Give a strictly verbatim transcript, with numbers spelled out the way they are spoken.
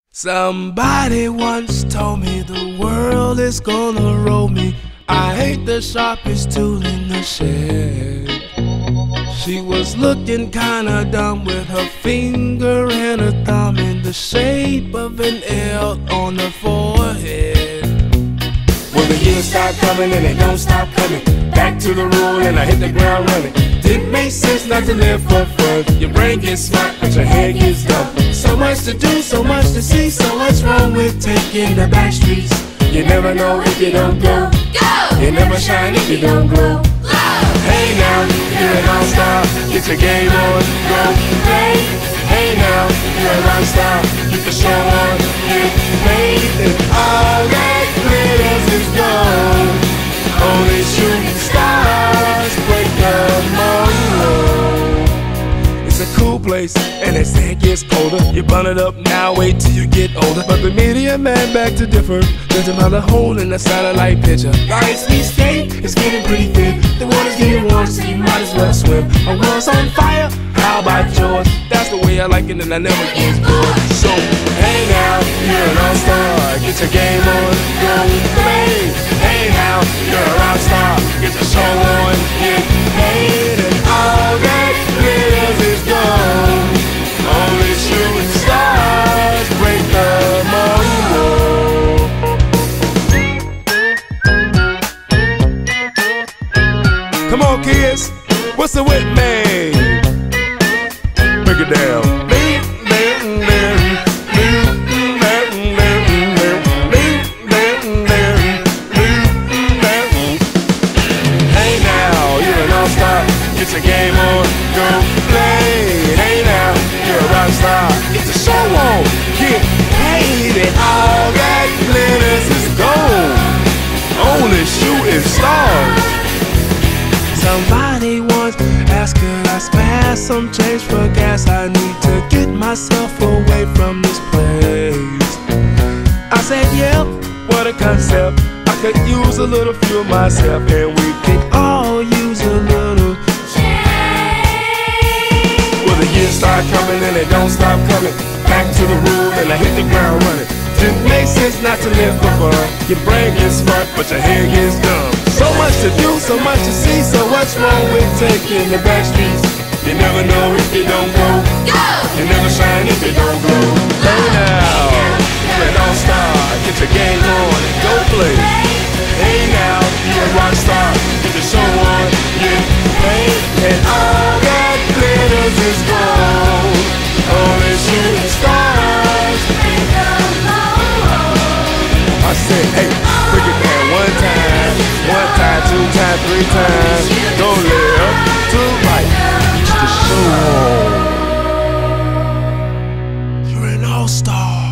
Somebody once told me the world is gonna roll me. I ain't the sharpest tool in the shed. She was looking kinda dumb with her finger and her thumb in the shape of an L on her forehead. Well, the years start coming and they don't stop coming. Back to the rule and I hit the ground running. Didn't make sense not to live for fun. Your brain gets smart but your head gets dumb. So much to do, so much to see, so what's wrong with taking the back streets? You never know if you don't go. Go! You never shine if you don't glow. Hey now, you're an all-star. Get your game on, go play. Hey now, you're a rock star. Get the show on, get paid. And all that glitters is gold. Only shooting stars break the mold. It's a cool place, and they say it gets colder. You burn it up now, wait till you get older. But the media man back to differ. There's another hole in the satellite picture. Ice we skate, it's getting pretty thin. The water's getting warm, so you might as well swim. Our world's on fire, how about yours? That's the way I like it, and I never get bored. So, hey now, you're an all-star. Get your game on, go play. Hey now, you're a rock star. Get your show on, get paid. And all that glitters is gold. Only shooting stars break the mold. come on, kids, what's the with me? Break it down. Hey now, you're an all-star. Get your game on, go play. Hey now, you're a rock star. Get your show on, get paid. And all that glitters is gold. Only shooting stars. Somebody once asked, could I spare some change for gas? I need to get myself away from this place. I said, yeah, what a concept. I could use a little fuel myself, and we could all use a little change. Well, the years start coming and they don't stop coming. Back to the rule and I hit the ground running. Didn't make sense not to live for fun. Your brain gets smart, but your head gets dumb. So much to do, so much to see, so what's wrong with taking the back streets? You never know if you don't go. Go! You never shine if you don't glow. Hey now, you're an all-star. Get your game on and go play. Hey now, you're a rock star. Get your show on, get paid. And all that glitters is gold. Only shooting stars break the mold. I said, hey, break it down one time, one time, two times, three times. Go left to right, reach the show on. You're an all-star.